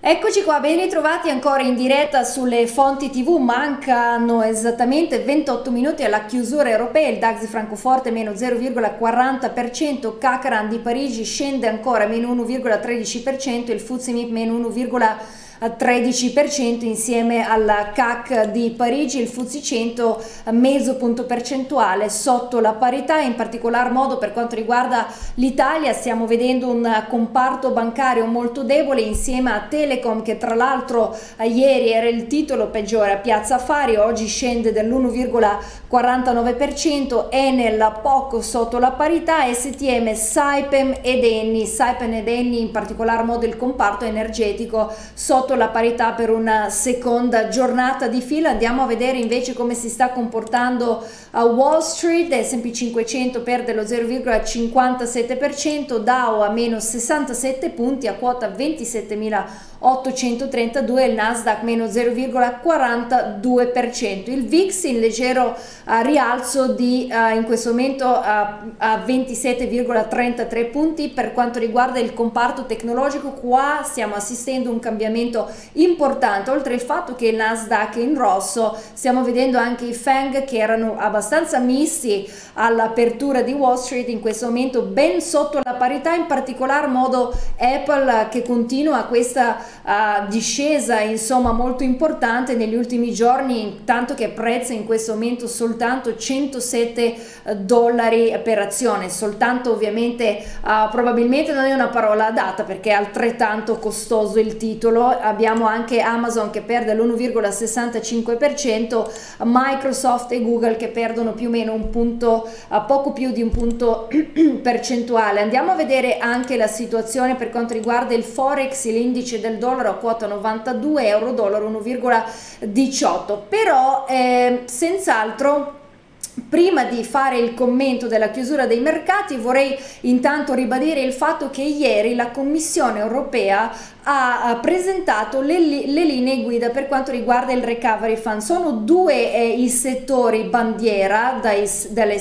Eccoci qua, ben ritrovati ancora in diretta sulle fonti TV. Mancano esattamente 28 minuti alla chiusura europea. Il DAX di Francoforte meno 0,40%, CAC di Parigi scende ancora meno 1,13%, il FTSE MIB meno 1,13% insieme al CAC di Parigi. Il FTSE 100 mezzo punto percentuale sotto la parità. In particolar modo per quanto riguarda l'Italia stiamo vedendo un comparto bancario molto debole insieme a Telecom, che tra l'altro ieri era il titolo peggiore a Piazza Affari, oggi scende dell'1,49%, Enel poco sotto la parità, STM, Saipem ed Eni. Saipem ed Eni, in particolar modo il comparto energetico, sotto la parità per una seconda giornata di fila. Andiamo a vedere invece come si sta comportando a Wall Street. S&P 500 perde lo 0,57%, Dow a meno 67 punti a quota 27.832, il Nasdaq meno 0,42%, il VIX in leggero rialzo di in questo momento a 27,33 punti. Per quanto riguarda il comparto tecnologico, qua stiamo assistendo a un cambiamento importante. Oltre il fatto che il Nasdaq è in rosso, stiamo vedendo anche i FANG che erano abbastanza misti all'apertura di Wall Street, in questo momento ben sotto la parità, in particolar modo Apple che continua questa discesa insomma molto importante negli ultimi giorni, tanto che prezza in questo momento soltanto $107 per azione. Soltanto ovviamente probabilmente non è una parola adatta perché è altrettanto costoso il titolo. Abbiamo anche Amazon che perde l'1,65%, Microsoft e Google che perdono più o meno un punto, poco più di un punto percentuale. Andiamo a vedere anche la situazione per quanto riguarda il Forex, l'indice del dollaro a quota 92, euro dollaro 1,18. Però senz'altro, prima di fare il commento della chiusura dei mercati, vorrei intanto ribadire il fatto che ieri la Commissione europea ha presentato le linee guida per quanto riguarda il Recovery Fund. Sono due i settori bandiera, dalle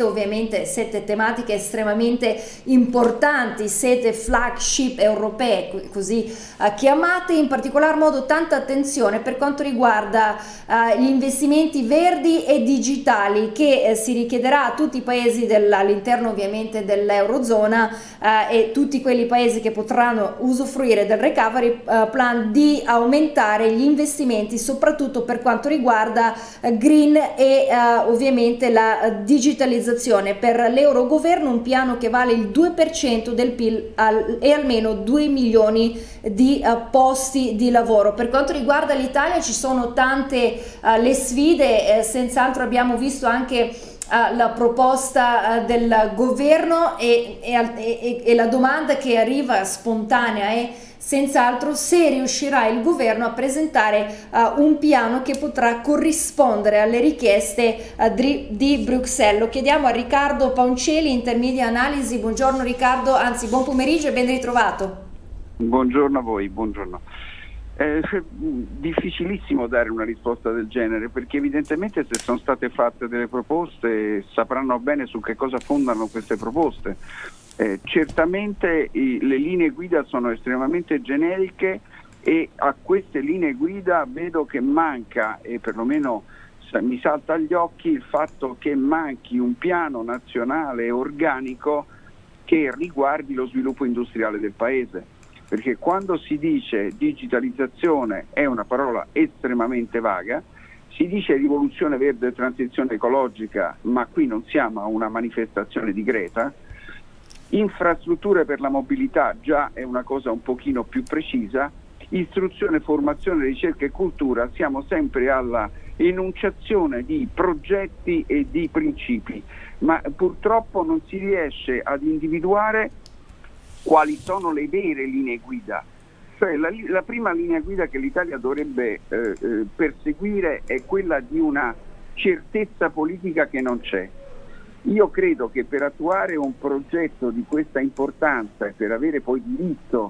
sette tematiche estremamente importanti, sette flagship europee così chiamate. In particolar modo tanta attenzione per quanto riguarda gli investimenti verdi e digitali che si richiederà a tutti i paesi all'interno ovviamente dell'Eurozona e tutti quelli paesi che potranno usufruire del Recovery Plan di aumentare gli investimenti soprattutto per quanto riguarda green e ovviamente la digitalizzazione. Per l'Eurogoverno un piano che vale il 2% del PIL e almeno 2 milioni di posti di lavoro. Per quanto riguarda l'Italia ci sono tante le sfide, senz'altro abbiamo visto anche la proposta del governo e la domanda che arriva spontanea è senz'altro se riuscirà il governo a presentare un piano che potrà corrispondere alle richieste di Bruxelles. Lo chiediamo a Riccardo Pauncelli, Intermedia Analisi. Buongiorno Riccardo, anzi buon pomeriggio e ben ritrovato. Buongiorno a voi, buongiorno. È difficilissimo dare una risposta del genere perché evidentemente se sono state fatte delle proposte sapranno bene su che cosa fondano queste proposte. Certamente le linee guida sono estremamente generiche e a queste linee guida vedo che manca, e perlomeno mi salta agli occhi il fatto che manchi un piano nazionale organico che riguardi lo sviluppo industriale del paese. Perché quando si dice digitalizzazione è una parola estremamente vaga, si dice rivoluzione verde e transizione ecologica, ma qui non siamo a una manifestazione di Greta. Infrastrutture per la mobilità già è una cosa un pochino più precisa. Istruzione, formazione, ricerca e cultura, siamo sempre alla enunciazione di progetti e di principi, ma purtroppo non si riesce ad individuare quali sono le vere linee guida. Cioè la prima linea guida che l'Italia dovrebbe perseguire è quella di una certezza politica che non c'è. Io credo che per attuare un progetto di questa importanza e per avere poi diritto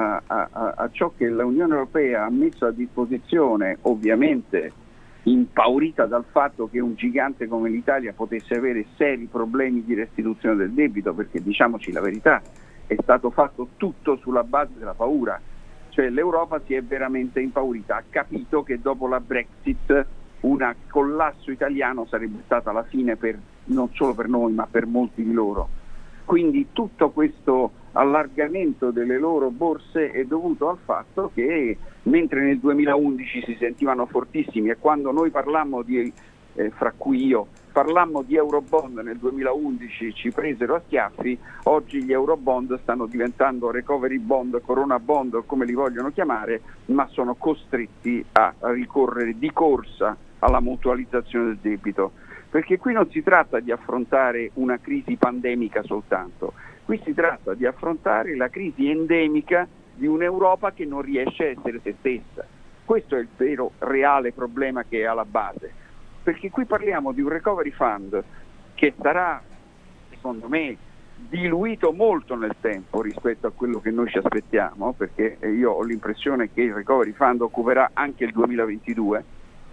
a ciò che l'Unione Europea ha messo a disposizione, ovviamente impaurita dal fatto che un gigante come l'Italia potesse avere seri problemi di restituzione del debito, perché diciamoci la verità, è stato fatto tutto sulla base della paura. Cioè l'Europa si è veramente impaurita, ha capito che dopo la Brexit un collasso italiano sarebbe stata la fine non solo per noi ma per molti di loro. Quindi tutto questo allargamento delle loro borse è dovuto al fatto che mentre nel 2011 si sentivano fortissimi, e quando noi parlammo fra cui io parlammo di Eurobond nel 2011 ci presero a schiaffi, oggi gli Eurobond stanno diventando recovery bond, corona bond o come li vogliono chiamare, ma sono costretti a ricorrere di corsa alla mutualizzazione del debito, perché qui non si tratta di affrontare una crisi pandemica soltanto, qui si tratta di affrontare la crisi endemica di un'Europa che non riesce a essere se stessa. Questo è il vero reale problema che è alla base, perché qui parliamo di un recovery fund che sarà, secondo me, diluito molto nel tempo rispetto a quello che noi ci aspettiamo, perché io ho l'impressione che il recovery fund occuperà anche il 2022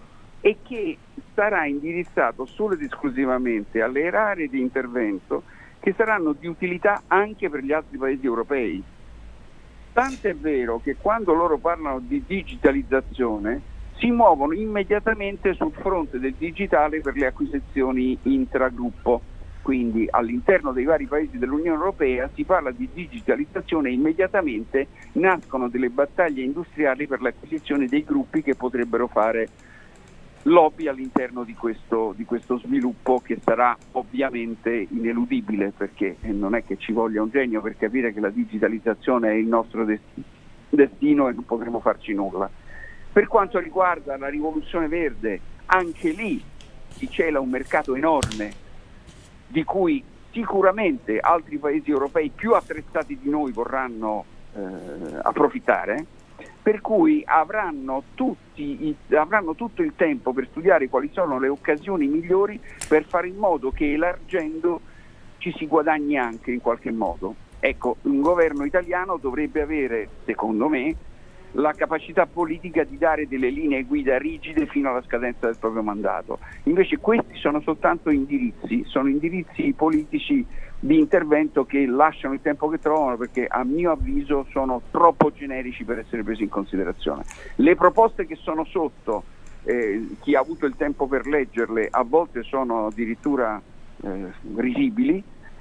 e che sarà indirizzato solo ed esclusivamente alle aree di intervento che saranno di utilità anche per gli altri paesi europei. Tant'è vero che quando loro parlano di digitalizzazione si muovono immediatamente sul fronte del digitale per le acquisizioni intragruppo, quindi all'interno dei vari paesi dell'Unione Europea si parla di digitalizzazione e immediatamente nascono delle battaglie industriali per l'acquisizione dei gruppi che potrebbero fare lobby all'interno di questo sviluppo, che sarà ovviamente ineludibile, perché non è che ci voglia un genio per capire che la digitalizzazione è il nostro destino e non potremo farci nulla. Per quanto riguarda la rivoluzione verde, anche lì si cela un mercato enorme di cui sicuramente altri paesi europei più attrezzati di noi vorranno approfittare, per cui avranno tutto il tempo per studiare quali sono le occasioni migliori per fare in modo che elargendo ci si guadagni anche in qualche modo. Ecco, un governo italiano dovrebbe avere, secondo me, la capacità politica di dare delle linee guida rigide fino alla scadenza del proprio mandato. Invece questi sono soltanto indirizzi, sono indirizzi politici di intervento che lasciano il tempo che trovano, perché a mio avviso sono troppo generici per essere presi in considerazione. Le proposte che sono sotto, chi ha avuto il tempo per leggerle, a volte sono addirittura risibili.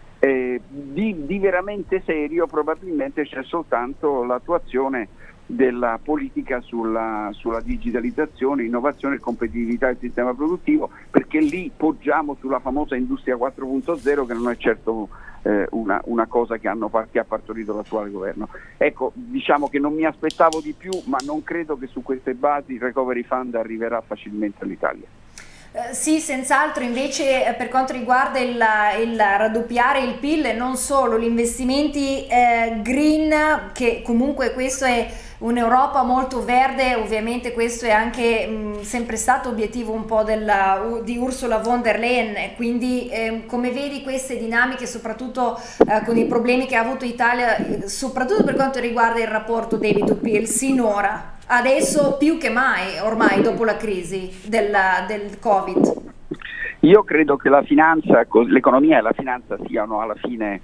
Di veramente serio probabilmente c'è soltanto l'attuazione della politica sulla digitalizzazione, innovazione e competitività del sistema produttivo, perché lì poggiamo sulla famosa industria 4.0 che non è certo una cosa che ha partorito l'attuale governo. Ecco, diciamo che non mi aspettavo di più, ma non credo che su queste basi il Recovery Fund arriverà facilmente all'Italia. Sì, senz'altro. Invece per quanto riguarda il raddoppiare il PIL, non solo, gli investimenti green, che comunque questo è un'Europa molto verde, ovviamente questo è anche sempre stato obiettivo un po' di Ursula von der Leyen, quindi come vedi queste dinamiche, soprattutto con i problemi che ha avuto Italia, soprattutto per quanto riguarda il rapporto debito-PIL sinora, adesso più che mai, ormai dopo la crisi del Covid. Io credo che la finanza, l'economia e la finanza siano alla fine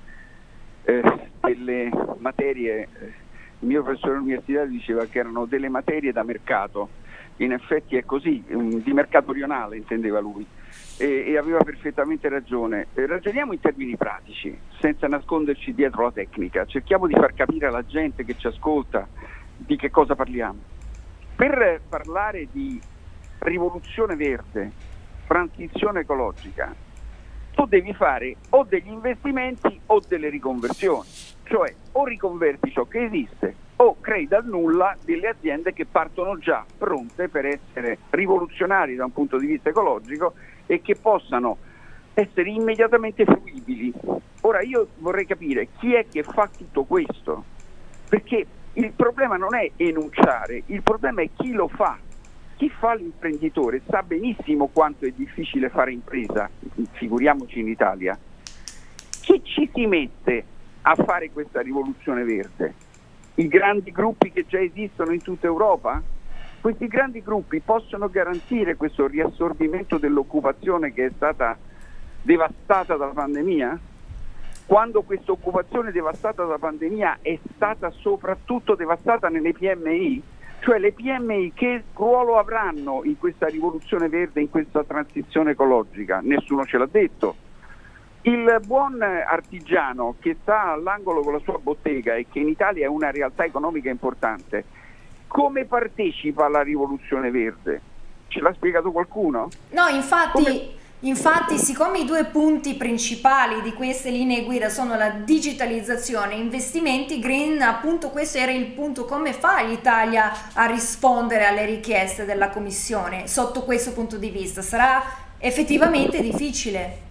delle materie, il mio professore all'università diceva che erano delle materie da mercato, in effetti è così, di mercato rionale intendeva lui, e aveva perfettamente ragione. Ragioniamo in termini pratici, senza nasconderci dietro la tecnica, cerchiamo di far capire alla gente che ci ascolta di che cosa parliamo. Per parlare di rivoluzione verde, transizione ecologica, tu devi fare o degli investimenti o delle riconversioni, cioè o riconverti ciò che esiste o crei dal nulla delle aziende che partono già pronte per essere rivoluzionarie da un punto di vista ecologico e che possano essere immediatamente fruibili. Ora io vorrei capire chi è che fa tutto questo, perché il problema non è enunciare, il problema è chi lo fa. Chi fa l'imprenditore sa benissimo quanto è difficile fare impresa, figuriamoci in Italia. Chi ci si mette a fare questa rivoluzione verde? I grandi gruppi che già esistono in tutta Europa? Questi grandi gruppi possono garantire questo riassorbimento dell'occupazione che è stata devastata dalla pandemia? quando questa occupazione devastata dalla pandemia è stata soprattutto devastata nelle PMI, cioè le PMI che ruolo avranno in questa rivoluzione verde, in questa transizione ecologica? Nessuno ce l'ha detto. Il buon artigiano che sta all'angolo con la sua bottega e che in Italia è una realtà economica importante, come partecipa alla rivoluzione verde? Ce l'ha spiegato qualcuno? No, infatti, siccome i due punti principali di queste linee guida sono la digitalizzazione e investimenti green, appunto questo era il punto: come fa l'Italia a rispondere alle richieste della Commissione sotto questo punto di vista? Sarà effettivamente difficile.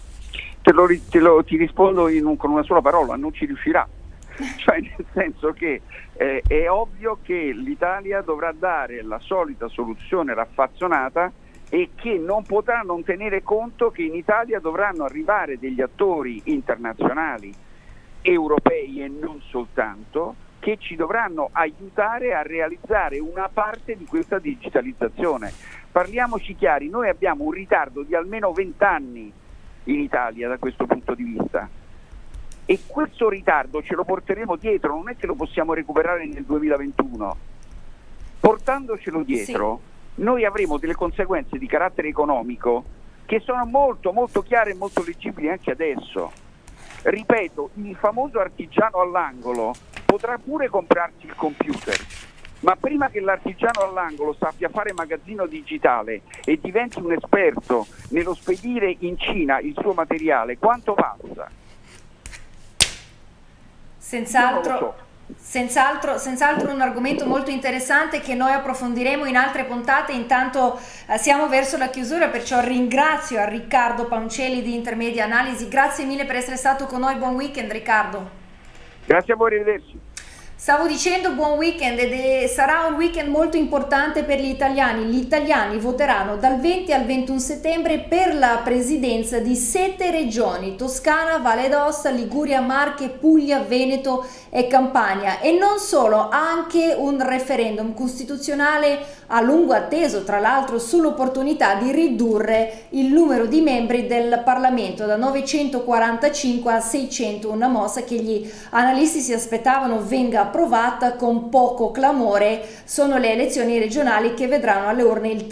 Ti rispondo con una sola parola: non ci riuscirà. Cioè, nel senso che è ovvio che l'Italia dovrà dare la solita soluzione raffazzonata e che non potrà non tenere conto che in Italia dovranno arrivare degli attori internazionali, europei e non soltanto, che ci dovranno aiutare a realizzare una parte di questa digitalizzazione. Parliamoci chiari, noi abbiamo un ritardo di almeno 20 anni in Italia da questo punto di vista, e questo ritardo ce lo porteremo dietro, non è che lo possiamo recuperare nel 2021. Portandocelo dietro, sì, noi avremo delle conseguenze di carattere economico che sono molto molto chiare e molto leggibili anche adesso. Ripeto, il famoso artigiano all'angolo potrà pure comprarsi il computer, ma prima che l'artigiano all'angolo sappia fare magazzino digitale e diventi un esperto nello spedire in Cina il suo materiale, quanto passa? Senz'altro un argomento molto interessante che noi approfondiremo in altre puntate. Intanto siamo verso la chiusura, perciò ringrazio a Riccardo Pauncelli di Intermedia Analisi. Grazie mille per essere stato con noi. Buon weekend, Riccardo. Grazie a voi, arrivederci. Stavo dicendo buon weekend, ed sarà un weekend molto importante per gli italiani. Gli italiani voteranno dal 20 al 21 settembre per la presidenza di 7 regioni: Toscana, Valle d'Aosta, Liguria, Marche, Puglia, Veneto e Campania. E non solo, anche un referendum costituzionale a lungo atteso, tra l'altro, sull'opportunità di ridurre il numero di membri del Parlamento da 945 a 600, una mossa che gli analisti si aspettavano venga approvata con poco clamore. Sono le elezioni regionali che vedranno alle urne il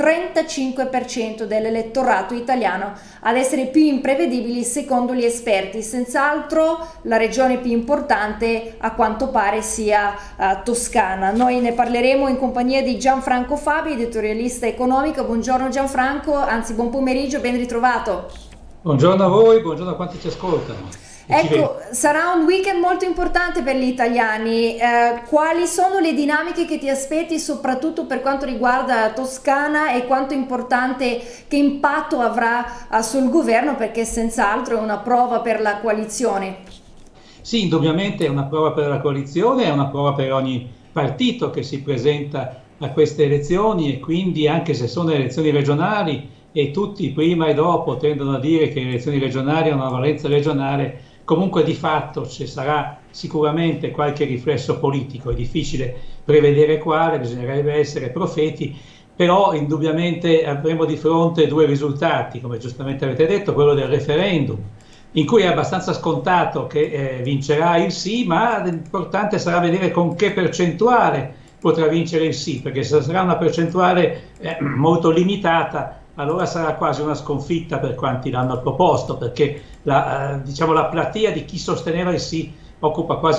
35% dell'elettorato italiano ad essere più imprevedibili secondo gli esperti. Senz'altro la regione più importante a quanto pare sia Toscana. Noi ne parleremo in compagnia di Gianfranco Fabi, editorialista economico. Buongiorno Gianfranco, anzi buon pomeriggio, ben ritrovato. Buongiorno a voi, buongiorno a quanti ci ascoltano. Ecco, sarà un weekend molto importante per gli italiani. Quali sono le dinamiche che ti aspetti, soprattutto per quanto riguarda Toscana, e quanto importante, che impatto avrà sul governo, perché senz'altro è una prova per la coalizione? Sì, indubbiamente è una prova per la coalizione, è una prova per ogni partito che si presenta a queste elezioni, e quindi, anche se sono elezioni regionali e tutti prima e dopo tendono a dire che le elezioni regionali hanno una valenza regionale, comunque di fatto ci sarà sicuramente qualche riflesso politico. È difficile prevedere quale, bisognerebbe essere profeti, però indubbiamente avremo di fronte due risultati, come giustamente avete detto: quello del referendum, in cui è abbastanza scontato che vincerà il sì, ma l'importante sarà vedere con che percentuale potrà vincere il sì, perché se sarà una percentuale molto limitata, allora sarà quasi una sconfitta per quanti l'hanno proposto, perché diciamo, la platea di chi sosteneva il sì occupa quasi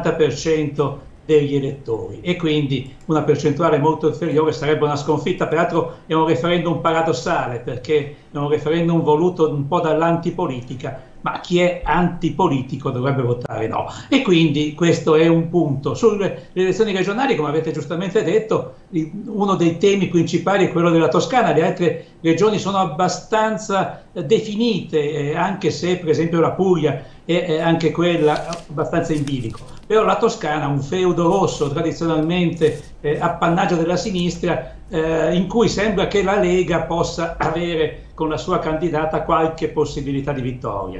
l'80% degli elettori, e quindi una percentuale molto inferiore sarebbe una sconfitta. Peraltro è un referendum paradossale, perché è un referendum voluto un po' dall'antipolitica, ma chi è antipolitico dovrebbe votare no. E quindi questo è un punto. Sulle elezioni regionali, come avete giustamente detto, uno dei temi principali è quello della Toscana. Le altre regioni sono abbastanza definite, anche se per esempio la Puglia è anche quella abbastanza in bilico. Però la Toscana, un feudo rosso tradizionalmente appannaggio della sinistra, in cui sembra che la Lega possa avere con la sua candidata qualche possibilità di vittoria.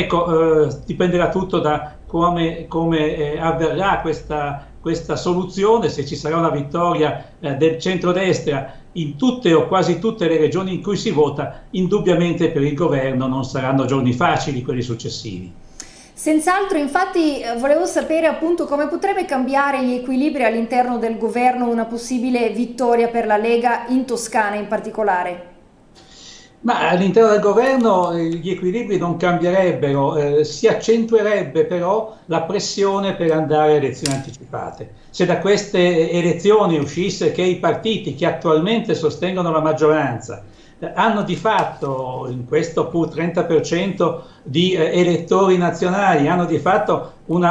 Ecco, dipenderà tutto da come avverrà questa soluzione, se ci sarà una vittoria del centrodestra in tutte o quasi tutte le regioni in cui si vota. Indubbiamente per il governo non saranno giorni facili quelli successivi. Senz'altro, infatti volevo sapere appunto come potrebbe cambiare gli equilibri all'interno del governo una possibile vittoria per la Lega in Toscana in particolare. Ma all'interno del governo gli equilibri non cambierebbero, si accentuerebbe però la pressione per andare a elezioni anticipate. Se da queste elezioni uscisse che i partiti che attualmente sostengono la maggioranza hanno di fatto, in questo pur 30% di elettori nazionali, hanno di fatto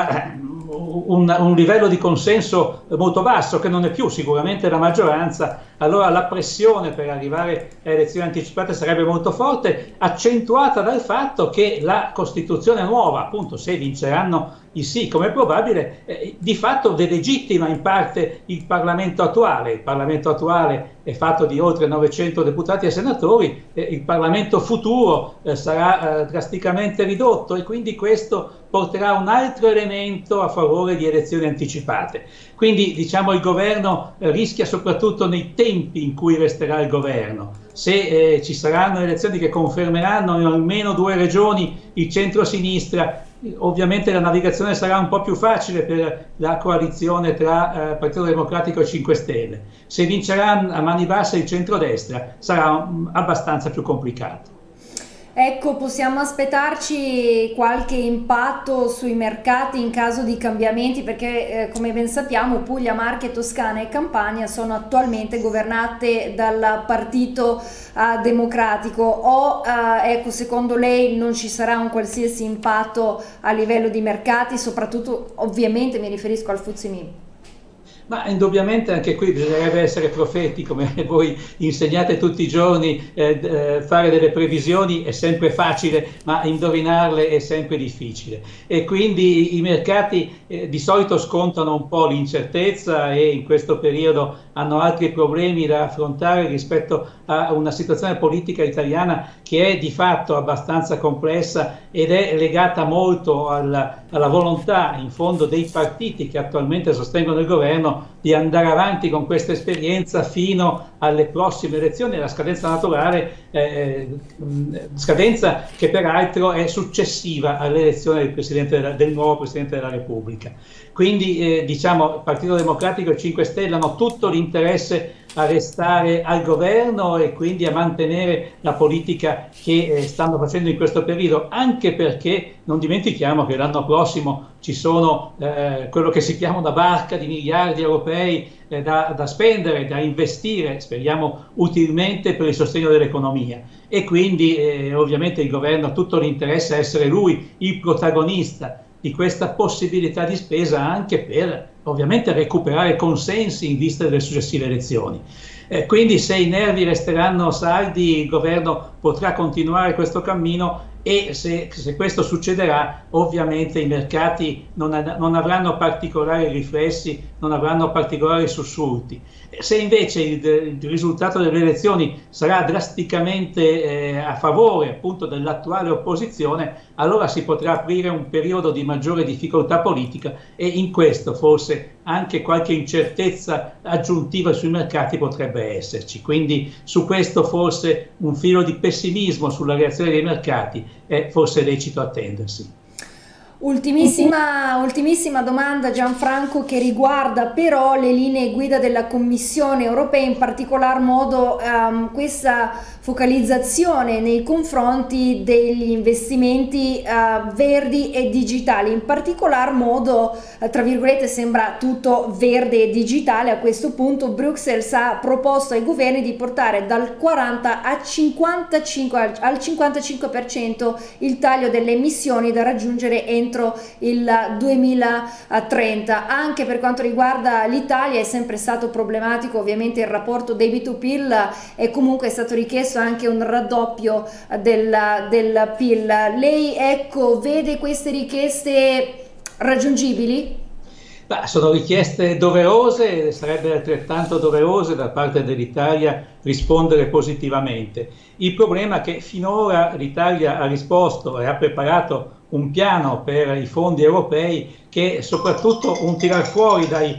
un livello di consenso molto basso, che non è più sicuramente la maggioranza, allora la pressione per arrivare a elezioni anticipate sarebbe molto forte, accentuata dal fatto che la Costituzione nuova, appunto se vinceranno i sì come è probabile, di fatto delegittima in parte il Parlamento attuale. Il Parlamento attuale è fatto di oltre 900 deputati e senatori, il Parlamento futuro sarà drasticamente ridotto e quindi questo porterà un altro elemento a favore di elezioni anticipate. Quindi diciamo il governo rischia, soprattutto nei tempi in cui resterà il governo. Se ci saranno elezioni che confermeranno in almeno 2 regioni il centro-sinistra, ovviamente la navigazione sarà un po' più facile per la coalizione tra Partito Democratico e 5 Stelle. Se vincerà a mani basse il centrodestra sarà abbastanza più complicato. Ecco, possiamo aspettarci qualche impatto sui mercati in caso di cambiamenti, perché come ben sappiamo Puglia, Marche, Toscana e Campania sono attualmente governate dal Partito Democratico. O ecco, secondo lei non ci sarà un qualsiasi impatto a livello di mercati, soprattutto ovviamente mi riferisco al FTSE MIB? Ma indubbiamente anche qui bisognerebbe essere profeti, come voi insegnate tutti i giorni, fare delle previsioni è sempre facile, ma indovinarle è sempre difficile. E quindi i mercati di solito scontano un po' l'incertezza e in questo periodo hanno altri problemi da affrontare rispetto a una situazione politica italiana che è di fatto abbastanza complessa ed è legata molto alla volontà, in fondo, dei partiti che attualmente sostengono il governo di andare avanti con questa esperienza fino alle prossime elezioni, la scadenza naturale, scadenza che peraltro è successiva all'elezione del nuovo Presidente della Repubblica. Quindi diciamo il Partito Democratico e 5 Stelle hanno tutto l'interesse a restare al governo e quindi a mantenere la politica che stanno facendo in questo periodo, anche perché non dimentichiamo che l'anno prossimo ci sono quello che si chiama una barca di miliardi europei da spendere, da investire, speriamo utilmente, per il sostegno dell'economia. E quindi ovviamente il governo ha tutto l'interesse a essere lui il protagonista di questa possibilità di spesa, anche per ovviamente recuperare consensi in vista delle successive elezioni. Quindi se i nervi resteranno saldi, il governo potrà continuare questo cammino e se questo succederà, ovviamente i mercati non avranno particolari riflessi, non avranno particolari sussulti. Se invece il risultato delle elezioni sarà drasticamente a favore appunto dell'attuale opposizione, allora si potrà aprire un periodo di maggiore difficoltà politica e in questo forse anche qualche incertezza aggiuntiva sui mercati potrebbe esserci. Quindi su questo forse un filo di pessimismo sulla reazione dei mercati è forse lecito attendersi. Ultimissima domanda, Gianfranco, che riguarda però le linee guida della Commissione europea, in particolar modo questa focalizzazione nei confronti degli investimenti verdi e digitali. In particolar modo, tra virgolette, sembra tutto verde e digitale. A questo punto Bruxelles ha proposto ai governi di portare dal 40 al 55% il taglio delle emissioni da raggiungere entro il 2030. Anche per quanto riguarda l'Italia è sempre stato problematico ovviamente il rapporto debito-PIL e comunque è stato richiesto anche un raddoppio del PIL. Lei, ecco, vede queste richieste raggiungibili? Sono richieste doverose, sarebbe altrettanto doverose da parte dell'Italia rispondere positivamente. Il problema è che finora l'Italia ha risposto e ha preparato un piano per i fondi europei che è soprattutto un tirar fuori dai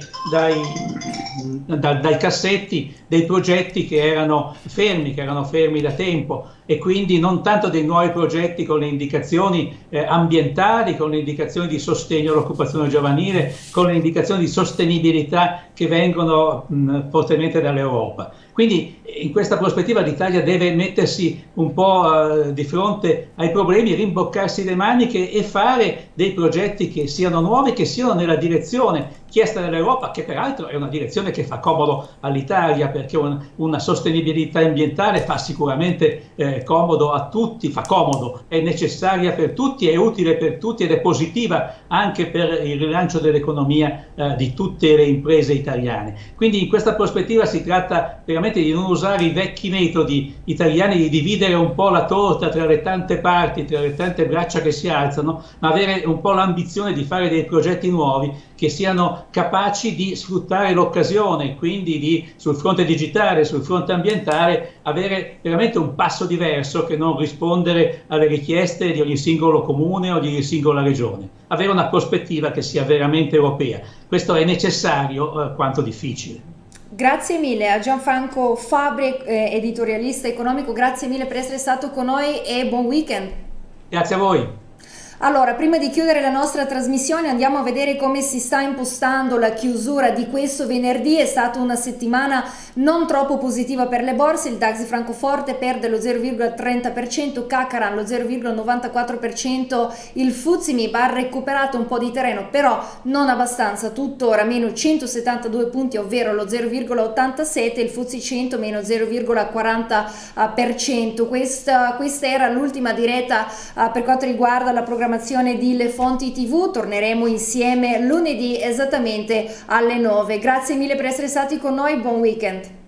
cassetti dei progetti che erano fermi da tempo. e quindi non tanto dei nuovi progetti con le indicazioni ambientali, con le indicazioni di sostegno all'occupazione giovanile, con le indicazioni di sostenibilità che vengono fortemente dall'Europa. Quindi in questa prospettiva l'Italia deve mettersi un po' di fronte ai problemi, rimboccarsi le maniche e fare dei progetti che siano nuovi, che siano nella direzione chiesta dall'Europa, che peraltro è una direzione che fa comodo all'Italia, perché una sostenibilità ambientale fa sicuramente comodo a tutti, fa comodo, è necessaria per tutti, è utile per tutti ed è positiva anche per il rilancio dell'economia di tutte le imprese italiane. Quindi in questa prospettiva si tratta veramente di non usare i vecchi metodi italiani di dividere un po' la torta tra le tante parti, tra le tante braccia che si alzano, ma avere un po' l'ambizione di fare dei progetti nuovi che siano capaci di sfruttare l'occasione, quindi sul fronte digitale, sul fronte ambientale, avere veramente un passo diverso che non rispondere alle richieste di ogni singolo comune o di ogni singola regione. Avere una prospettiva che sia veramente europea. Questo è necessario quanto difficile. Grazie mille a Gianfranco Fabbri, editorialista economico, grazie mille per essere stato con noi e buon weekend. Grazie a voi. Allora, prima di chiudere la nostra trasmissione andiamo a vedere come si sta impostando la chiusura di questo venerdì. È stata una settimana non troppo positiva per le borse, il DAX di Francoforte perde lo 0,30%, Kakaran lo 0,94%, il FTSE MIB ha recuperato un po' di terreno, però non abbastanza, tuttora meno 172 punti, ovvero lo 0,87%, il FTSE 100 meno 0,40%. Questa era l'ultima diretta per quanto riguarda la programmazione di Le Fonti TV. Torneremo insieme lunedì esattamente alle 9. Grazie mille per essere stati con noi, buon weekend.